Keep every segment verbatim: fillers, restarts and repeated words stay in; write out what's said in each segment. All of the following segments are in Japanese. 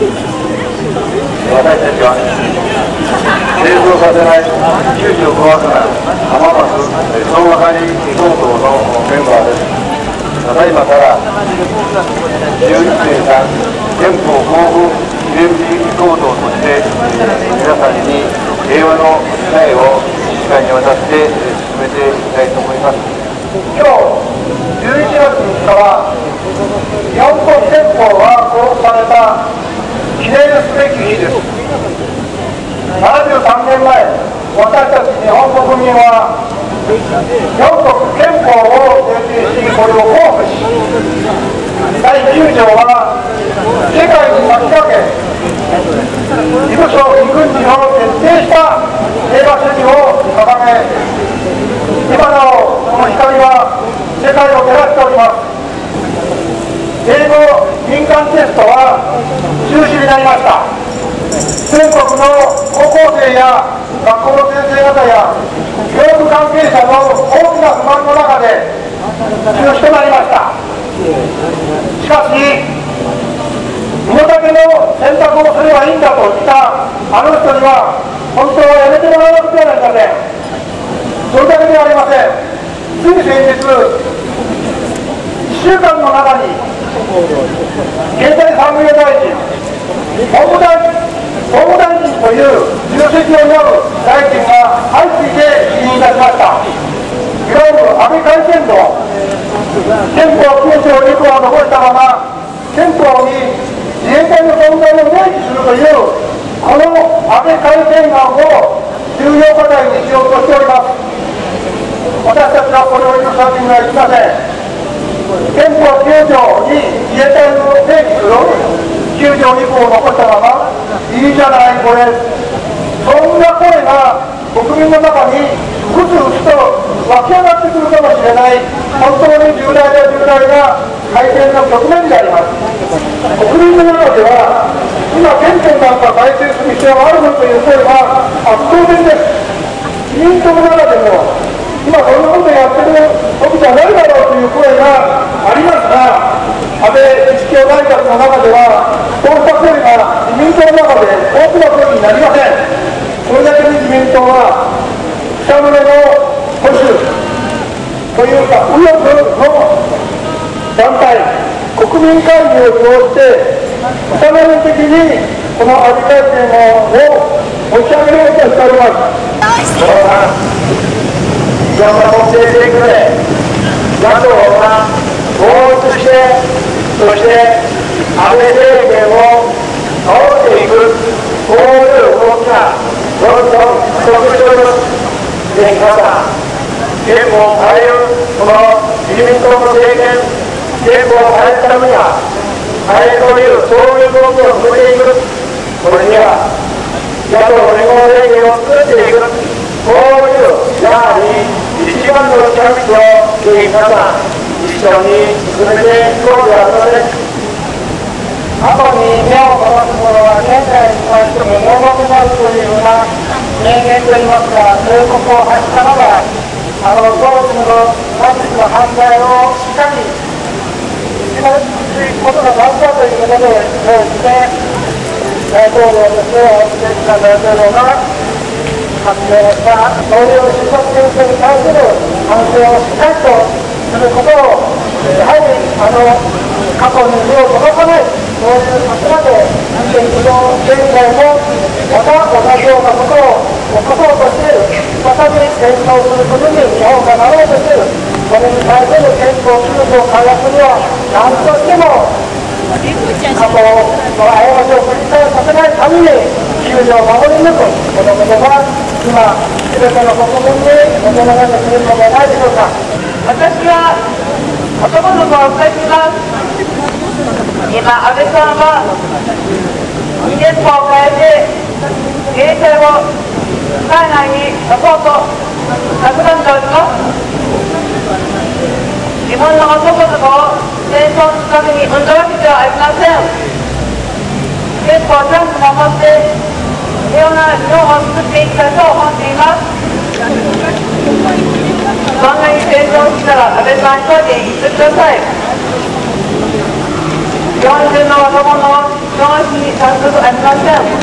私たちは製造させない窮地を壊さない浜松総和会等々のメンバーです。ただいまからじゅういちねんかん憲法公布記念日等々として皆さんに平和の訴えをいっかいにわたって進めていきたいと思います。 今日じゅういちがつみっかは日本国憲法が公布された記念すべき日です。ななじゅうさんねんまえ、私たち日本国民は日本国憲法を制定し、これを公布し、だいきゅうじょうは世界に先駆け、非武装非軍事の徹底した平和主義を掲げ、今なおその光は世界を照らしております。英語民間テストは中止になりました。全国の高校生や学校の先生方や教育関係者の大きな不満の中で中止となりました。しかし身の丈の選択をすればいいんだと言ったあの人には本当はやめてもらわなくてはなりません。それだけではありません。つい先日いっしゅうかんの中に経済産業大臣、法務大臣、法務大臣という重責を担う大臣が相次いで辞任いたしました。いわゆる安倍改憲道、憲法きゅうじょうにこを残したまま憲法に自衛隊の存在を明記するというこの安倍改憲案を重要課題にしようとしております。私たちはこれを許すわけにはいきません。憲法きゅうじょうに自衛隊を明記するきゅうじょうにこを残したままいいじゃないこれ、そんな声が国民の中にうつうつと湧き上がってくるかもしれない、本当に重大な重大な改憲の局面であります。国民の中では今憲法なんか改正する必要があるのという声が圧倒的です。自民党の中でも今こんなことやってる時じゃないだろうという声がありますが、安倍一強内閣の中ではこうした声が自民党の中で大きな声になりません。それだけに自民党は草の根の保守というか右翼の団体、国民会議を通して草の根的にこの安倍改憲を持ち上げようとしております。 いろんな国政政区で野党が統一して、そして安倍政権を倒していく、こういう動きがどんどん加速しております。ぜひまた憲法を変えるこの自民党の政権、憲法を変えるためには変えるというそういう動きを進めていく、これには野党の連合政権を作っていく、こういうやはり一番の近道をぜひ皆さん一緒に進めていこうではありません。 過去に目を覚ます者は現在に関しても盲目になるというような名言といいますか、そういうことを発したのがあの当時のナチスの犯罪をしっかり打ち出すことが大事だということで、当時で大統領としては大統領が発表した同僚出発戦争に対する反省をしっかりとすることを、やはりあの過去に目を届かない、そういう立場で見ていくと、現在もまた同じようなことを起こそうとしている、再び戦争することに日本がなろうとしている、それに対する憲法きゅうじょう改悪には何としても過去の過ちを繰り返させないためにきゅうじょうを守り抜く、このことが今すべての国民に求められているのではないでしょうか。 私は言葉の子を返します。今安倍さんは憲法を変えて自衛隊を海外に出そうと企んでおります。日本の男の子を戦争のために産んだわけではありません。憲法をちゃんと守って平和な日本を作っていきたいと思っています。万が一戦争したら安倍さん一人で言ってください。 日本中の若者の消費に早速ありません。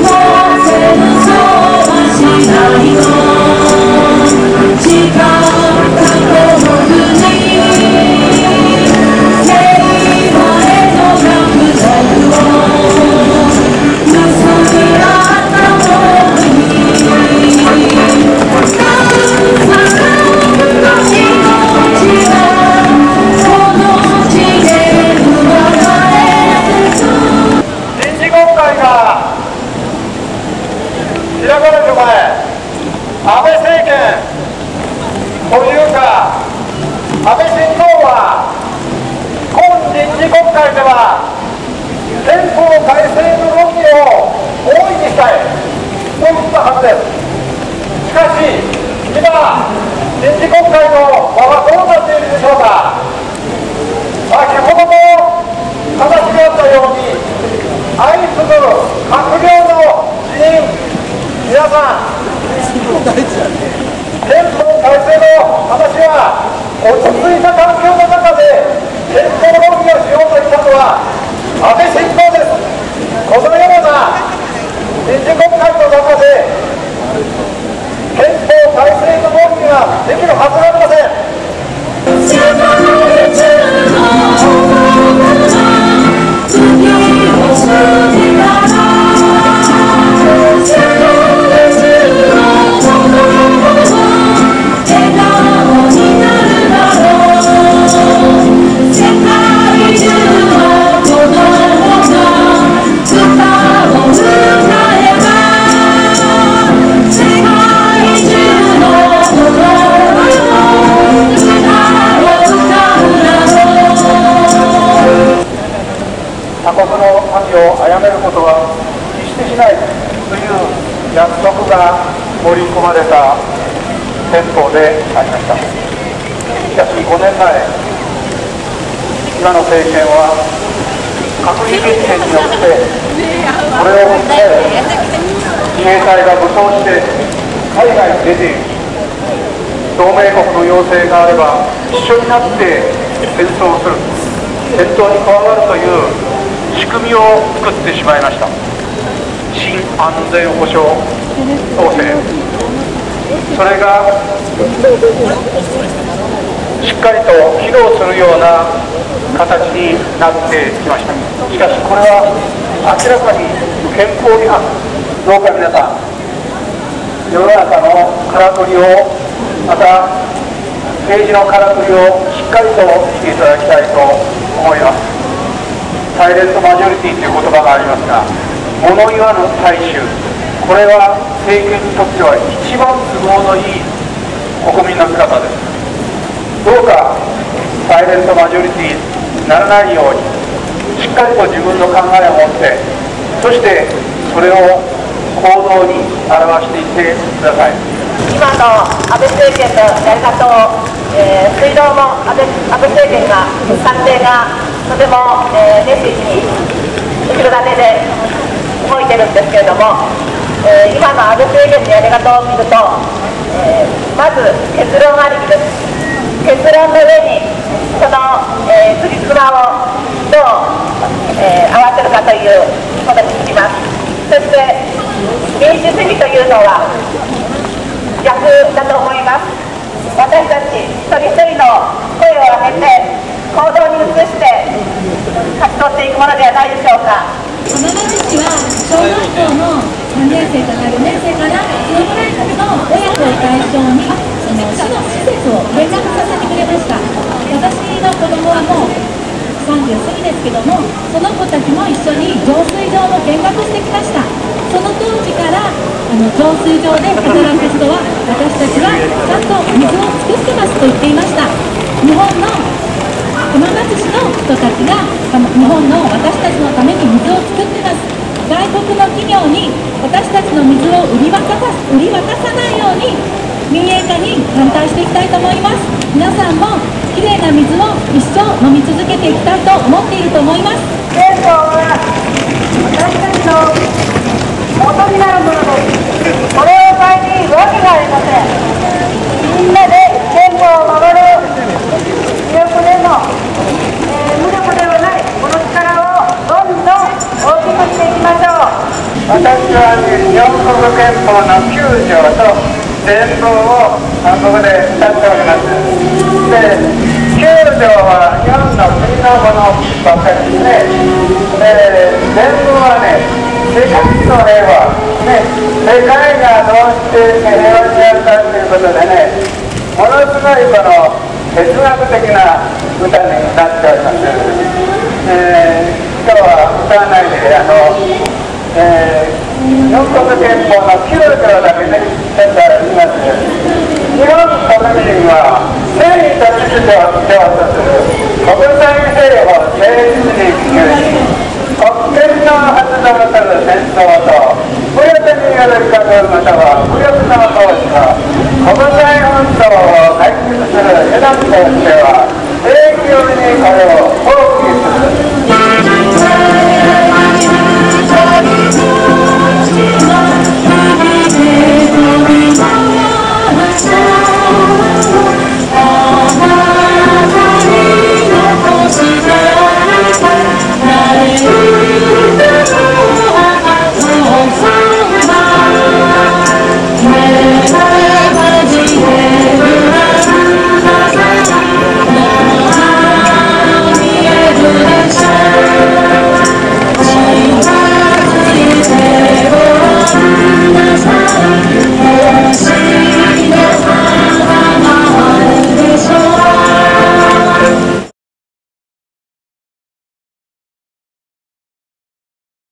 開かれる前、安倍政権というか、安倍晋三は今臨時国会では憲法改正の動きを大いにしたいと言ったはずです。しかし、今、臨時国会の場はどうなっているでしょうか。先ほども話があったように、相次ぐ閣僚の辞任、皆さん、憲法改正の話は落ち着いた環境の中で憲法論議をしようと言ったのは安倍晋三です。このような臨時国会の中で憲法改正の論議ができるはずがありません。他国の民を殺めることは決してしないという約束が盛り込まれた憲法でありました。しかしごねんまえ、今の政権は閣議決定によってこれをもって自衛隊が武装して海外に出ている、同盟国の要請があれば一緒になって戦争する、戦闘に加わるという仕組みを作ってしまいました。新安全保障統制、それがしっかりと機能するような形になってきました。しかしこれは明らかに憲法違反。どうか皆さん、世の中のからくりを、また政治のからくりをしっかりと見ていただきたいと思います。サイレントマジョリティという言葉がありますが、物言わぬ大衆、これは政権にとっては一番都合のいい国民の姿です。どうかサイレントマジョリティにならないように、しっかりと自分の考えを持って、そしてそれを行動に表していってください。 今の安倍政権のやり方を、えー、水道も安倍安倍政権が官邸がとても、えー、熱心に後ろ盾で動いてるんですけれども、えー、今の安倍政権のやり方を見ると、えー、まず結論ありきです。結論の上にその、えー、つじつまをどう、えー、合わせるかということにつきます。そして民主主義というのは逆だと思います。私たち一人一人の声を上げて行動に移して勝ち取っていくものではないでしょうか。 浜松市は小学校のさんねん生からよねん生からそのぐらいの親子を対象にその市の施設を見学させてくれました。私の子供はもうさんじゅう過ぎですけども、その子たちも一緒に浄水場を見学してきました。その当時からあの浄水場で働く人は私たちはちゃんと水を作ってますと言っていました。日本の浜松市の人たちが日本の私たちのために水を作ってます。外国の企業に私たちの水を売り渡さ売り渡さないように民営化に反対していきたいと思います。皆さんもきれいな水を一生飲み続けていきたいと思っていると思います。 憲法は私たちの元になるものです。これを変えているわけがありません。みんなで憲法を守る、強くでも、えー、無力ではないこの力を私は日本国憲法のきゅう条と前文をここで歌っております。で、きゅう条は日本の国のものばっかりですね。で、前文はね、世界の平和、ね、世界がどうして平和になったということでね、ものすごいこの哲学的な歌になっております。えー、今日は歌わないで、あの、えー、日本国憲法のきゅう条だけね、ちょっと言います。日本国民は正義と秩序を必要とする国際平和を誠実に希求し、国権の発動する戦争と武力による活動または武力の行使と国際紛争を解決する手段としては永久にこれを放棄する